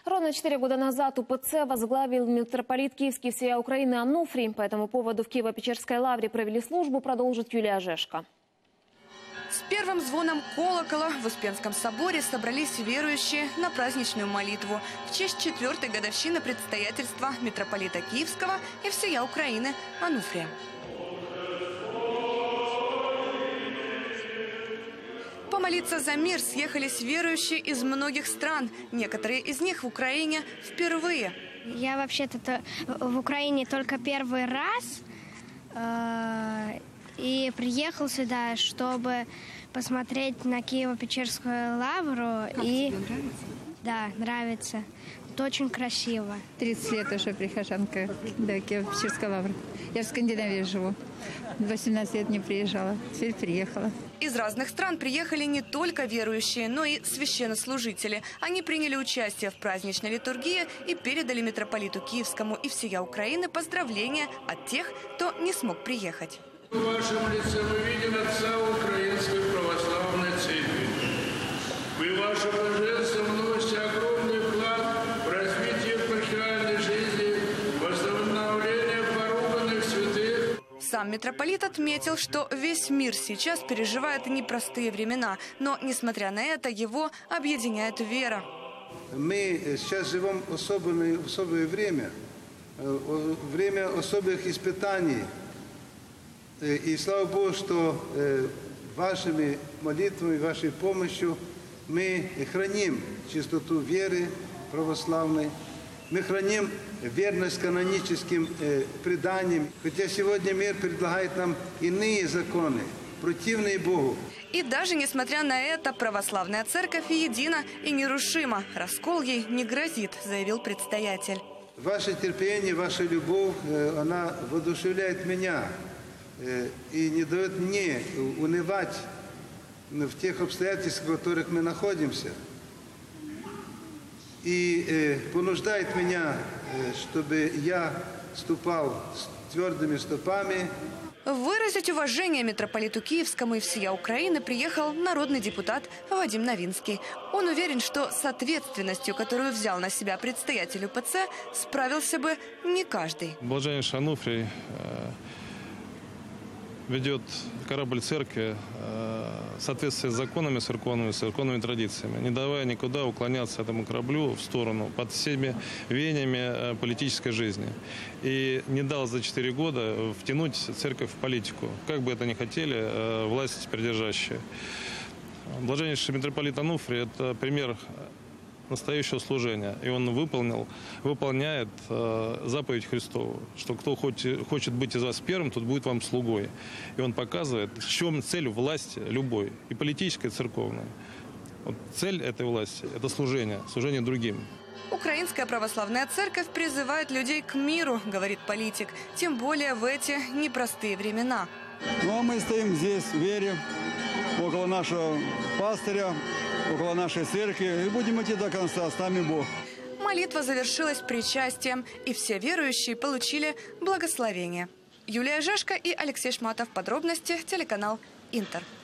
Ровно 4 года назад УПЦ возглавил митрополит Киевский всея Украины Ануфрий. По этому поводу в Киево-Печерской лавре провели службу, продолжит Юлия Ожешко. С первым звоном колокола в Успенском соборе собрались верующие на праздничную молитву в честь 4-й годовщины предстоятельства митрополита Киевского и всея Украины Ануфрия. Помолиться за мир съехались верующие из многих стран. Некоторые из них в Украине впервые. Я вообще-то в Украине только первый раз. И приехал сюда, чтобы посмотреть на Киево-Печерскую лавру. Как тебе нравится? Да, нравится. Это очень красиво. 30 лет уже прихожанка до Киево-Печерской лавры. Я в Скандинавии живу. 18 лет не приезжала, теперь приехала. Из разных стран приехали не только верующие, но и священнослужители. Они приняли участие в праздничной литургии и передали митрополиту Киевскому и всея Украины поздравления от тех, кто не смог приехать. В вашем лице мы видим отца Украинской православной церкви. Вы, ваше божество, вносите огромный вклад в развитие епархиальной жизни, восстановление поруганных святых. Сам митрополит отметил, что весь мир сейчас переживает непростые времена, но, несмотря на это, его объединяет вера. Мы сейчас живем в особое время особых испытаний. И слава Богу, что вашими молитвами, вашей помощью мы храним чистоту веры православной, мы храним верность каноническим преданиям. Хотя сегодня мир предлагает нам иные законы, противные Богу. И даже несмотря на это, православная церковь едина и нерушима. Раскол ей не грозит, заявил предстоятель. Ваше терпение, ваша любовь, она воодушевляет меня и не дает мне унывать в тех обстоятельствах, в которых мы находимся. И понуждает меня, чтобы я ступал с твердыми стопами. Выразить уважение митрополиту Киевскому и всея Украины приехал народный депутат Вадим Новинский. Он уверен, что с ответственностью, которую взял на себя предстоятель УПЦ, справился бы не каждый. Блаженнейший Ануфрий ведет корабль церкви в соответствии с законами церковными традициями, не давая никуда уклоняться этому кораблю в сторону под всеми веяниями политической жизни. И не дал за 4 года втянуть церковь в политику, как бы это ни хотели власти придержащие. Блаженнейший митрополит Ануфрий – это пример настоящего служения. И он выполняет заповедь Христову, что кто хочет быть из вас первым, тот будет вам слугой. И он показывает, в чем цель власти любой, и политической, и церковной. Вот цель этой власти – это служение другим. Украинская православная церковь призывает людей к миру, говорит политик, тем более в эти непростые времена. Ну а мы стоим здесь в вере, около нашего пастыря, около нашей церкви, и будем идти до конца, с нами Бог. Молитва завершилась причастием, и все верующие получили благословение. Юлия Ожешко и Алексей Шматов. Подробности телеканал Интер.